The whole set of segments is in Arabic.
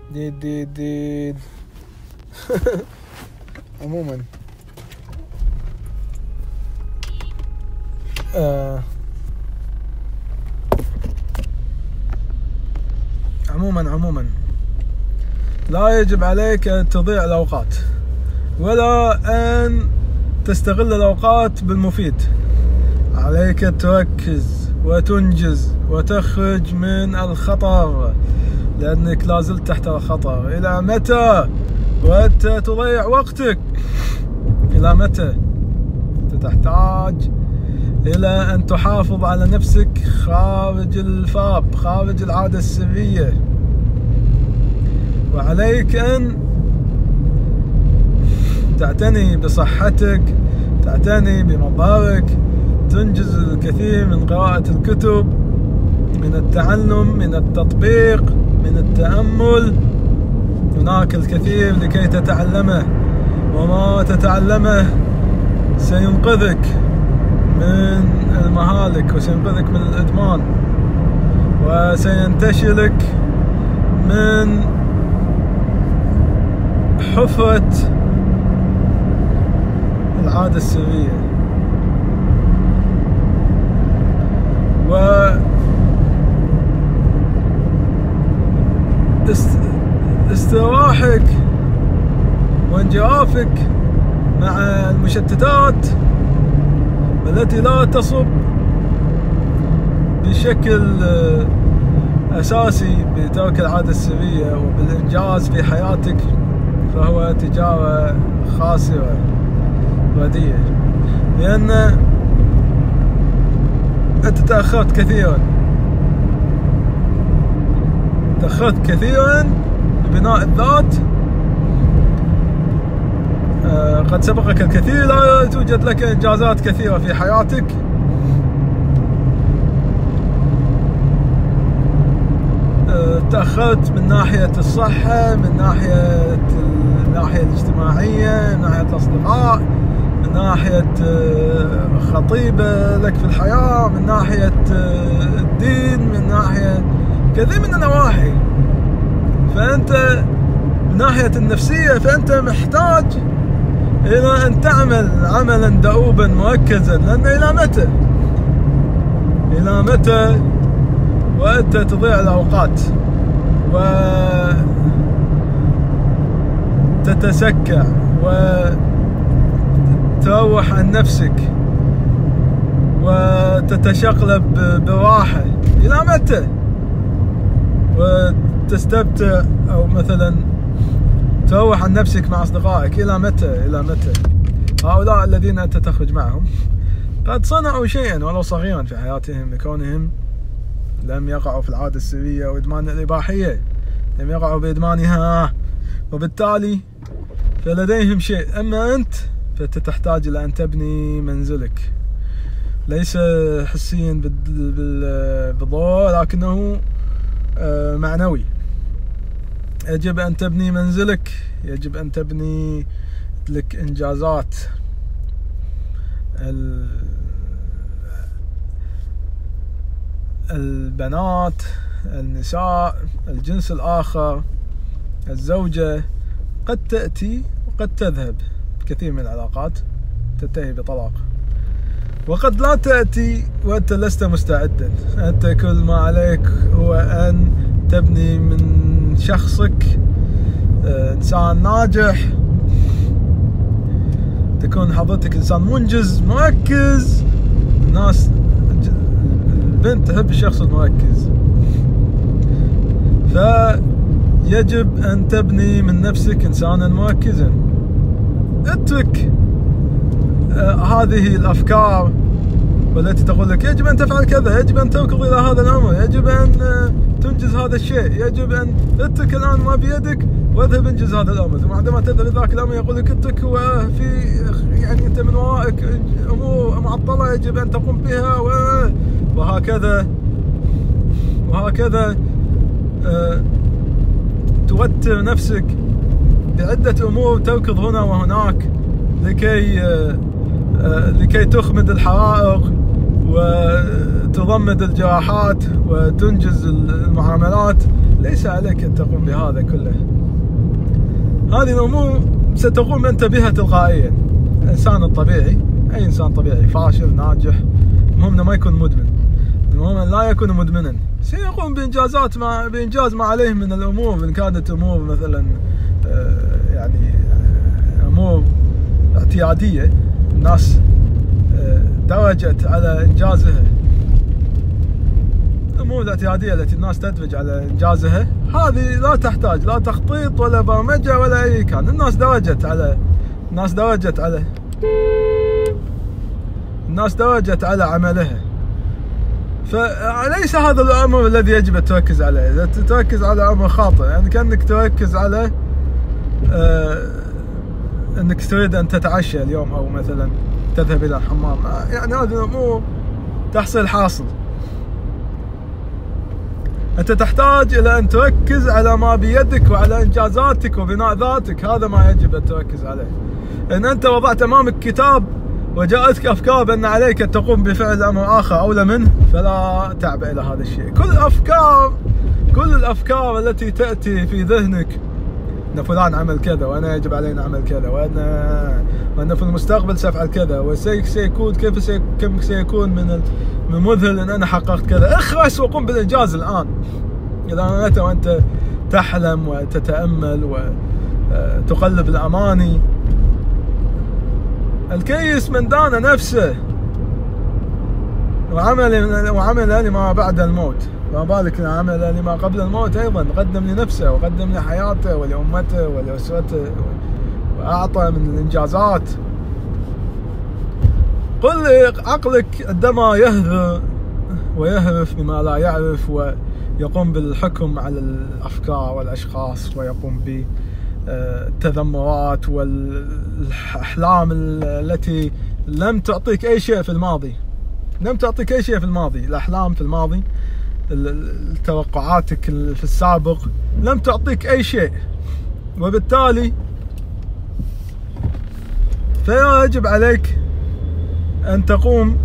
ديد عموما عموما لا يجب عليك أن تضيع الأوقات ولا أن تستغل الأوقات بالمفيد. عليك تركز وتنجز وتخرج من الخطر، لأنك لازلت تحت الخطر. إلى متى وأنت تضيع وقتك؟ إلى متى؟ تحتاج إلى أن تحافظ على نفسك خارج الفاب، خارج العادة السرية. وعليك أن تعتني بصحتك، تعتني بمظهرك، تنجز الكثير من قراءة الكتب، من التعلم، من التطبيق، من التأمل. هناك الكثير لكي تتعلمه، وما تتعلمه سينقذك من المهالك وسينقذك من الإدمان وسينتشلك من حفرة العادة السرية. استراحك وانجرافك مع المشتتات التي لا تصب بشكل أساسي بترك العادة السرية وبالإنجاز في حياتك، فهو تجارة خاسرة رديئة، لأن أنت تأخرت كثيرا ببناء الذات. قد سبقك الكثير، لا توجد لك إنجازات كثيرة في حياتك. تأخرت من ناحية الصحة، من ناحية الناحية الاجتماعية، من ناحية الأصدقاء، من ناحية خطيبة لك في الحياة، من ناحية الدين، من ناحية كثير من النواحي. فأنت من ناحية النفسية فأنت محتاج إلى أن تعمل عملا دؤوبا مركزا، لأن إلى متى وأنت تضيع الأوقات وتتسكع وتروح عن نفسك وتتشقلب براحة؟ إلى متى؟ وتستمتع أو مثلا تروح عن نفسك مع أصدقائك. إلى متى؟ هؤلاء الذين أنت تخرج معهم قد صنعوا شيئا ولو صغيرا في حياتهم، لكونهم لم يقعوا في العادة السرية وإدمان الإباحية، لم يقعوا بإدمانها، وبالتالي فلديهم شيء. أما أنت فتحتاج إلى أن تبني منزلك، ليس حسيا بالضوء لكنه معنوي. يجب أن تبني منزلك، يجب أن تبني لك إنجازات. البنات، النساء، الجنس الآخر، الزوجة قد تأتي وقد تذهب. كثير من العلاقات تنتهي بطلاق، وقد لا تأتي وأنت لست مستعدا. أنت كل ما عليك هو أن تبني من شخصك إنسان ناجح، تكون حضرتك إنسان منجز مركز. الناس البنت تحب الشخص المركز، فيجب أن تبني من نفسك إنسانا مركزا. اترك هذه الأفكار والتي تقول لك يجب أن تفعل كذا، يجب أن تركض إلى هذا الأمر، يجب أن تنجز هذا الشيء، يجب أن اترك الآن ما بيدك واذهب انجز هذا الأمر. ثم عندما تذهب ذاك الأمر يقول لك اترك، وفي يعني أنت من ورائك أمور معطلة يجب أن تقوم بها، وهكذا توتر نفسك بعدة أمور، تركض هنا وهناك لكي تخمد الحرائق وتضمد الجراحات وتنجز المعاملات ليس عليك أن تقوم بهذا كله. هذه الأمور ستقوم أنت بها تلقائيا. الإنسان الطبيعي، أي إنسان طبيعي فاشل ناجح، المهم ما يكون مدمن، المهم أن لا يكون مدمنا، سيقوم بإنجاز ما عليه من الأمور، إن كانت أمور مثلا يعني أمور اعتيادية الناس درجت على إنجازها. الأمور الاعتيادية التي الناس تدرج على إنجازها هذه لا تحتاج لا تخطيط ولا برمجة ولا أي كان، الناس درجت على عملها. فليس هذا الأمر الذي يجب أن تركز عليه. إذا تركز على أمر خاطئ، يعني كأنك تركز على أنك تريد أن تتعشى اليوم أو مثلا تذهب إلى الحمام، يعني هذه الأمور تحصل حاصل. أنت تحتاج إلى أن تركز على ما بيدك وعلى إنجازاتك وبناء ذاتك، هذا ما يجب أن تركز عليه. إن أنت وضعت أمامك كتاب وجاءتك أفكار بأن عليك أن تقوم بفعل أمر آخر أولى منه، فلا تعبأ إلى هذا الشيء. كل الأفكار التي تأتي في ذهنك أن فلان عمل كذا وأنا يجب علينا عمل كذا وأن في المستقبل سأفعل كذا وسيكون كيف سيكون من مذهل أن أنا حققت كذا، اخرس وقم بالإنجاز الآن. إذا متى وأنت تحلم وتتأمل وتقلب الأماني. الكيس من دان نفسه وعمل لما بعد الموت، ما بالك عمل لما قبل الموت أيضا. قدم لنفسه وقدم لحياته ولأمته ولأسرته وأعطى من الإنجازات. قل عقلك عندما يهذر ويهرف بما لا يعرف ويقوم بالحكم على الأفكار والأشخاص ويقوم بالتذمرات والأحلام التي لم تعطيك أي شيء في الماضي، الأحلام في الماضي، توقعاتك في السابق لم تعطيك أي شيء، وبالتالي فيجب عليك أن تقوم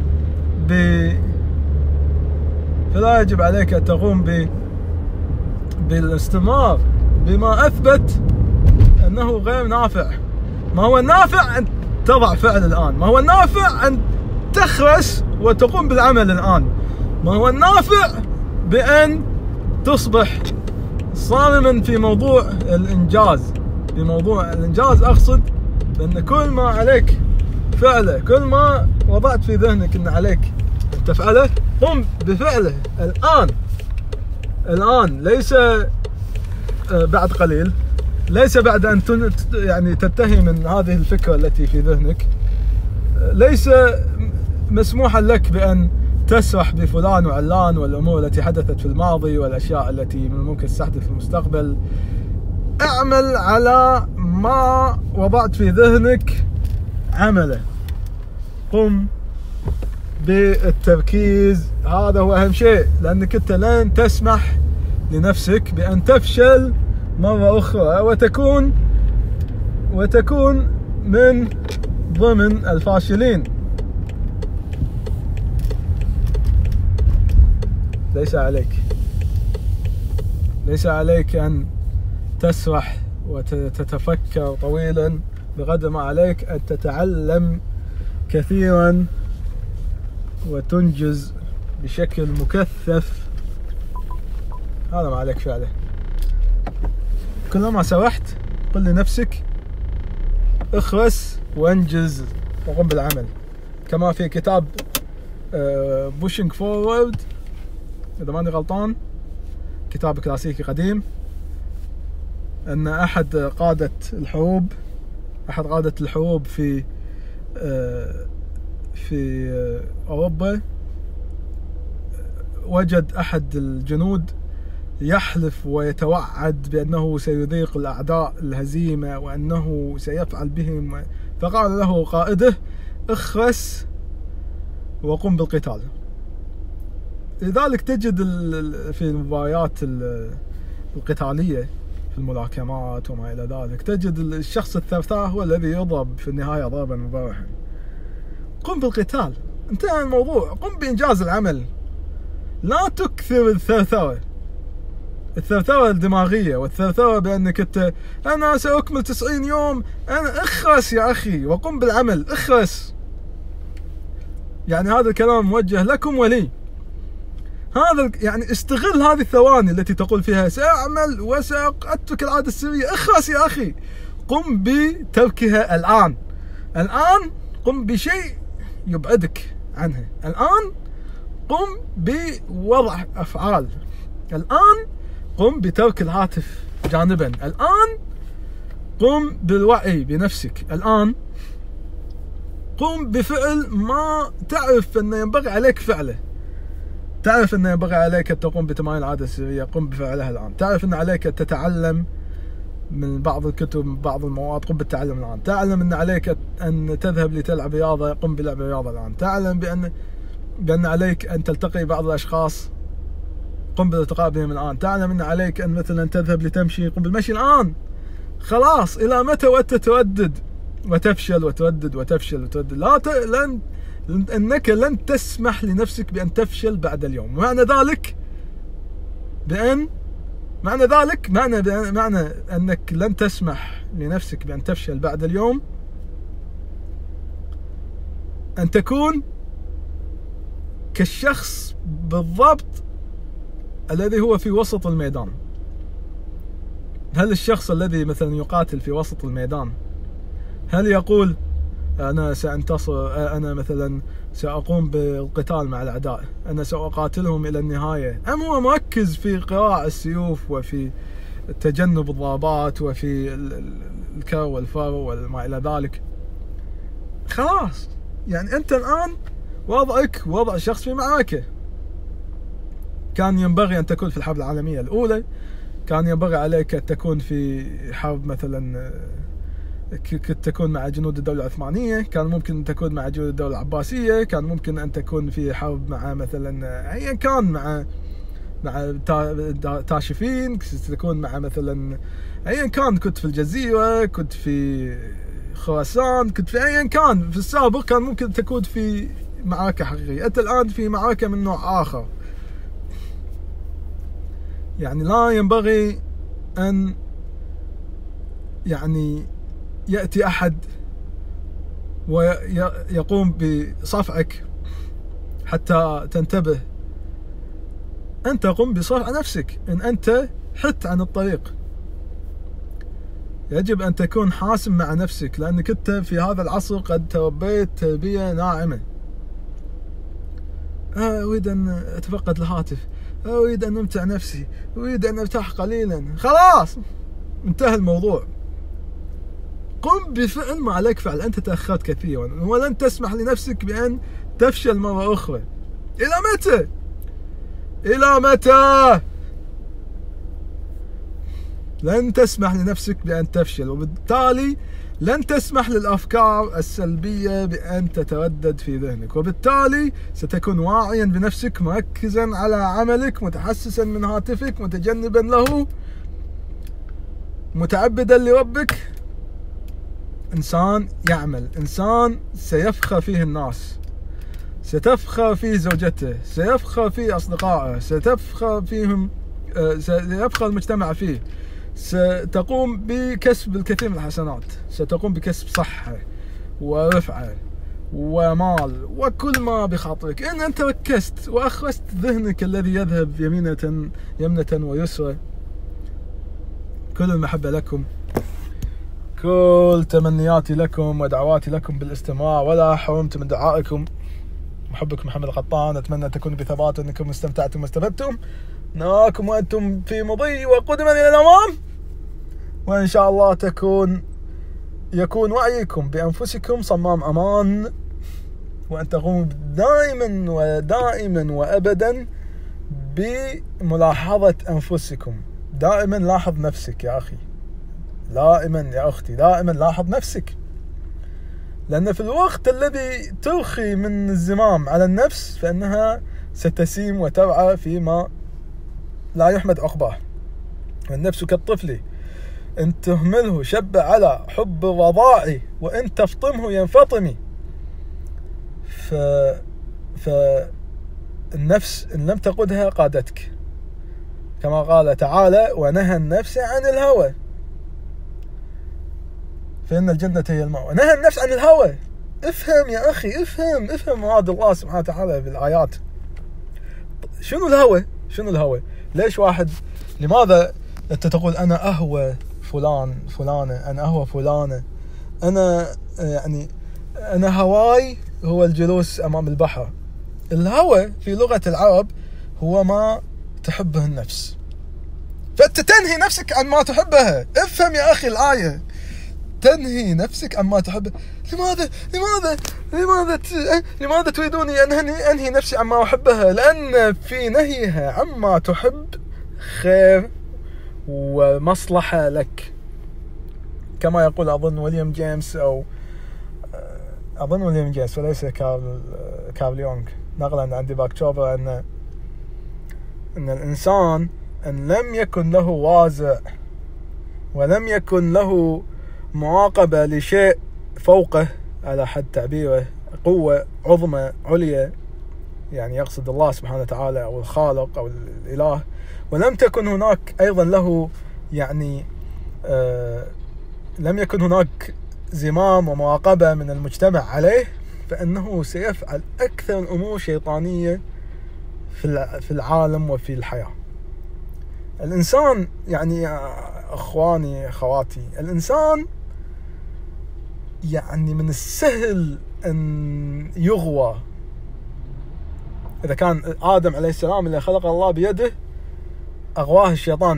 بالاستمرار بما أثبت أنه غير نافع. ما هو النافع أن تضع فعل الآن، ما هو النافع أن تخرس وتقوم بالعمل الآن، ما هو النافع بأن تصبح صارما في موضوع الإنجاز. أقصد بأن كل ما عليك فعله، كل ما وضعت في ذهنك أن عليك أن تفعله، قم بفعله الآن، ليس بعد قليل، ليس بعد أن يعني تنتهي من هذه الفكرة التي في ذهنك. ليس مسموحا لك بأن تسرح بفلان وعلان والأمور التي حدثت في الماضي والأشياء التي من الممكن تحدث في المستقبل. اعمل على ما وضعت في ذهنك عمله، قم بالتركيز، هذا هو أهم شيء، لأنك أنت لن تسمح لنفسك بأن تفشل مرة أخرى وتكون من ضمن الفاشلين. ليس عليك أن تسرح وتتفكر طويلا، بقدر ما عليك أن تتعلم كثيرا وتنجز بشكل مكثف. هذا ما عليك فعله. كلما سرحت قل لنفسك اخرس وانجز وقم بالعمل، كما في كتاب pushing forward إذا ماني غلطان، كتاب كلاسيكي قديم، أن أحد قادة الحروب في أوروبا وجد أحد الجنود يحلف ويتوعد بأنه سيذيق الأعداء الهزيمة وأنه سيفعل بهم، فقال له قائده اخرس وقم بالقتال. لذلك تجد في المباريات القتالية في الملاكمات وما إلى ذلك، تجد الشخص الثرثار هو الذي يضرب في النهاية ضربا مبرحا. قم بالقتال، انتهى الموضوع، قم بإنجاز العمل، لا تكثر الثرثرة. الثرثرة الدماغية والثرثرة بأنك أنت أنا سأكمل 90 يوم، أنا اخرس يا أخي وقم بالعمل، اخرس. يعني هذا الكلام موجه لكم ولي. هذا يعني استغل هذه الثواني التي تقول فيها سأعمل وسأترك العادة السرية، اخرس يا أخي، قم بتركها الآن. الآن قم بشيء يبعدك عنها. الآن قم بوضع أفعال. الآن قم بترك الهاتف جانبا. الآن قم بالوعي بنفسك. الآن قم بفعل ما تعرف أن ينبغي عليك فعله. تعرف أن ينبغي عليك أن تقوم بتمارين العادة السرية، قم بفعلها الآن. تعرف أن عليك أن تتعلم من بعض الكتب، من بعض المواد، قم بالتعلم الآن. تعلم أن عليك أن تذهب لتلعب رياضة، قم بلعب رياضة الآن. تعلم بأن عليك أن تلتقي بعض الأشخاص، قم بالالتقاء بهم الآن. تعلم أن عليك أن مثلا تذهب لتمشي، قم بالمشي الآن. خلاص، إلى متى وأنت تردد وتفشل وتردد وتفشل وتردد؟ أنك لن تسمح لنفسك بأن تفشل بعد اليوم. معنى ذلك معنى أنك لن تسمح لنفسك بأن تفشل بعد اليوم أن تكون كالشخص بالضبط الذي هو في وسط الميدان. هل الشخص الذي مثلا يقاتل في وسط الميدان هل يقول أنا سأنتصر، أنا مثلا سأقوم بالقتال مع الأعداء، أنا سأقاتلهم إلى النهاية، أم هو مركز في قراء السيوف وفي تجنب الضربات وفي الكر والفر وما إلى ذلك؟ خلاص، يعني أنت الآن وضعك وضع شخص في معركة. كان ينبغي أن تكون في الحرب العالمية الأولى، كان ينبغي عليك أن تكون في حرب مثلا كنت تكون مع جنود الدولة العثمانية، كان ممكن أن تكون مع جنود الدولة العباسية، كان ممكن أن تكون في حرب مع مثلا أيا كان مع تاشفين، تكون مع مثلا أيا كان، كنت في الجزيرة، كنت في خراسان، كنت في أيا كان في السابق، كان ممكن تكون في معركة حقيقية. أنت الآن في معركة من نوع آخر. يعني لا ينبغي أن يعني يأتي أحد ويقوم بصفعك حتى تنتبه. أنت قم بصفع نفسك. إن أنت حت عن الطريق يجب أن تكون حاسم مع نفسك، لأنك أنت في هذا العصر قد تربيت تربية ناعمة. أريد أن أتفقد الهاتف، أريد أن أمتع نفسي، أريد أن أرتاح قليلا. خلاص، انتهى الموضوع. قم بفعل ما عليك فعل. أنت تأخرت كثيرا ولن تسمح لنفسك بأن تفشل مرة أخرى. إلى متى؟ إلى متى؟ لن تسمح لنفسك بأن تفشل، وبالتالي لن تسمح للأفكار السلبية بأن تتردد في ذهنك، وبالتالي ستكون واعيا بنفسك، مركزا على عملك، متحسسا من هاتفك، متجنبا له، متعبدا لربك. إنسان يعمل، إنسان سيفخر فيه الناس، ستفخر فيه زوجته، سيفخر فيه أصدقائه، ستفخر فيهم، سيفخر المجتمع فيه، ستقوم بكسب الكثير من الحسنات، ستقوم بكسب صحة ورفعة ومال وكل ما بخاطرك، إن أنت ركزت وأخرست ذهنك الذي يذهب يمنة ويسرى. كل المحبة لكم، كل تمنياتي لكم ودعواتي لكم بالاستماع، ولا حرمت من دعائكم. محبكم محمد القطان. أتمنى أن تكونوا بثبات وأنكم استمتعتم واستفدتم. نراكم وأنتم في مضي وقدما إلى الأمام، وإن شاء الله يكون وعيكم بأنفسكم صمام أمان، وأن تقوموا دائما وأبدا بملاحظة أنفسكم. دائما لاحظ نفسك يا أخي، دائما يا أختي، دائما لاحظ نفسك، لأن في الوقت الذي ترخي من الزمام على النفس فإنها ستسيم وترعى فيما لا يحمد عقباه. والنفس كالطفل إن تهمله شب على حب الرضاع، وإن تفطمه ينفطم. فالنفس إن لم تقودها قادتك، كما قال تعالى: ونهى النفس عن الهوى فإن الجنة هي المأوى. نهى النفس عن الهوى. افهم يا أخي، افهم مراد الله سبحانه وتعالى بالآيات. شنو الهوى؟ شنو الهوى؟ ليش واحد، لماذا أنت تقول أنا أهوى فلانة، أنا أهوى فلانة، أنا يعني أنا هواي هو الجلوس أمام البحر. الهوى في لغة العرب هو ما تحبه النفس، فأنت تنهي نفسك عن ما تحبها. افهم يا أخي الآية، تنهي نفسك عن ما تحبه. لماذا تريدوني أن أنهي نفسي عما أحبها؟ لأن في نهيها عما تحب خير ومصلحة لك، كما يقول أظن ويليام جيمس، أو أظن ويليام جيمس وليس كارل يونغ، نقلا عن ديباك تشوبر، أن الإنسان أن لم يكن له وازع ولم يكن له معاقبة لشيء فوقه على حد تعبيره، قوة عظمى عليا، يعني يقصد الله سبحانه وتعالى أو الخالق أو الإله، ولم تكن هناك أيضا له يعني لم يكن هناك زمام ومعاقبة من المجتمع عليه، فإنه سيفعل أكثر الأمور شيطانية في العالم وفي الحياة. الإنسان يعني أخواني أخواتي، الإنسان يعني من السهل أن يغوى. إذا كان آدم عليه السلام اللي خلق الله بيده، أغواه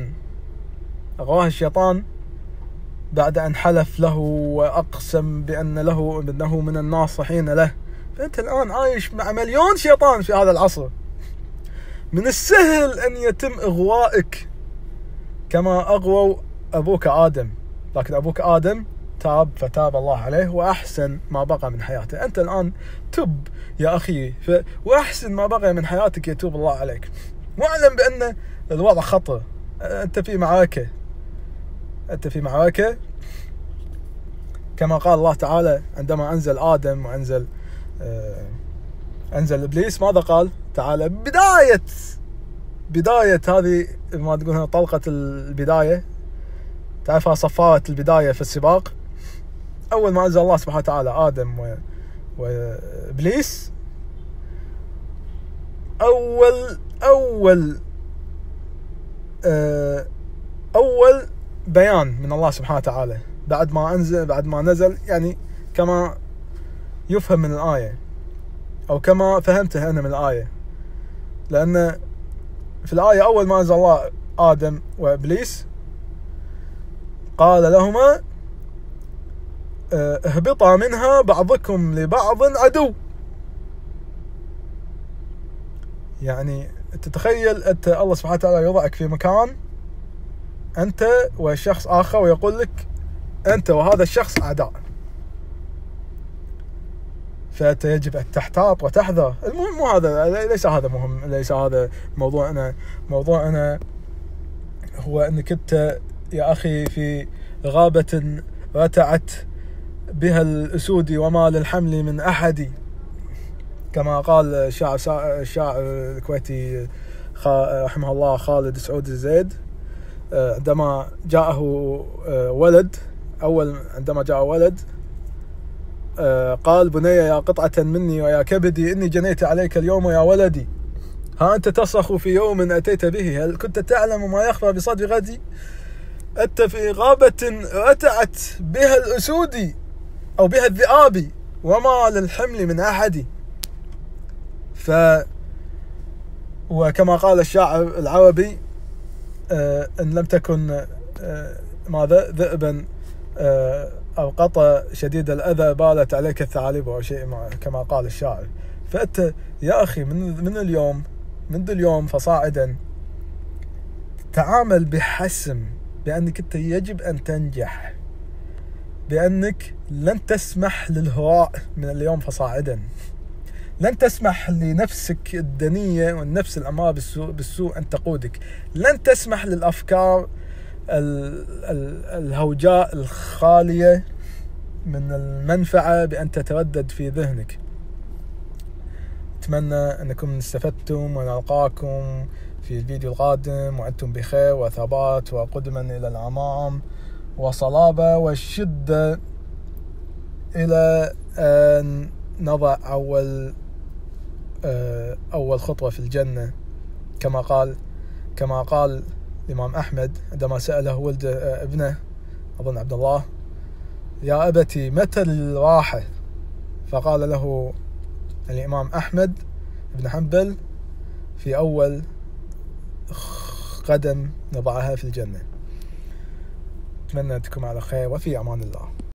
الشيطان بعد أن حلف له وأقسم بأنه من الناصحين له. فأنت الآن عايش مع مليون شيطان في هذا العصر. من السهل أن يتم إغوائك كما أغووا أبوك آدم، لكن أبوك آدم تاب فتاب الله عليه وأحسن ما بقى من حياته. أنت الآن تب يا أخي، وأحسن ما بقى من حياتك يتوب الله عليك، واعلم بأن الوضع خطر. أنت في معركة كما قال الله تعالى عندما أنزل آدم وأنزل إبليس. ماذا قال تعالى؟ بداية هذه ما تقولها طلقة البداية، تعرفها صفارة البداية في السباق. أول ما أنزل الله سبحانه وتعالى آدم وإبليس، أول بيان من الله سبحانه وتعالى بعد ما نزل، يعني كما يفهم من الآية أو كما فهمته أنا من الآية، لأن في الآية أول ما أنزل الله آدم وإبليس قال لهما: اهبطا منها بعضكم لبعض عدو. يعني تتخيل أنت الله سبحانه وتعالى يضعك في مكان أنت وشخص آخر ويقول لك أنت وهذا الشخص أعداء، فأنت يجب أن تحتاط وتحذر. المهم هذا ليس هذا مهم، ليس هذا موضوعنا هو أنك أنت يا أخي في غابة رتعت بها الأسود وما للحمل من أحد، كما قال الشاعر الكويتي رحمه الله خالد سعود الزيد، عندما جاءه ولد قال: بني يا قطعة مني ويا كبدي إني جنيت عليك اليوم يا ولدي، ها أنت تصرخ في يوم أتيت به، هل كنت تعلم ما يخفى بصدر غدي؟ أنت في غابة رتعت بها الأسود أو بها الذئاب وما للحمل من أحد. وكما قال الشاعر العربي: إن لم تكن ماذا ذئبا أو قطة شديد الأذى بالت عليك الثعالب أو شيء كما قال الشاعر. فأنت يا أخي منذ اليوم فصاعدا تعامل بحسم بأنك أنت يجب أن تنجح، بأنك لن تسمح للهواء من اليوم فصاعدا، لن تسمح لنفسك الدنية والنفس الأمارة بالسوء أن تقودك، لن تسمح للأفكار الهوجاء الخالية من المنفعة بأن تتردد في ذهنك. أتمنى أنكم استفدتم، ونلقاكم في الفيديو القادم، وأنتم بخير وثبات وقدما إلى الأمام وصلابة والشدة إلى أن نضع أول خطوة في الجنة، كما قال الإمام أحمد عندما سأله ولد ابنه أظن عبد الله: يا أبتي متى الراحة؟ فقال له الإمام أحمد بن حنبل: في أول قدم نضعها في الجنة. أتمنى أنكم على خير وفي أمان الله.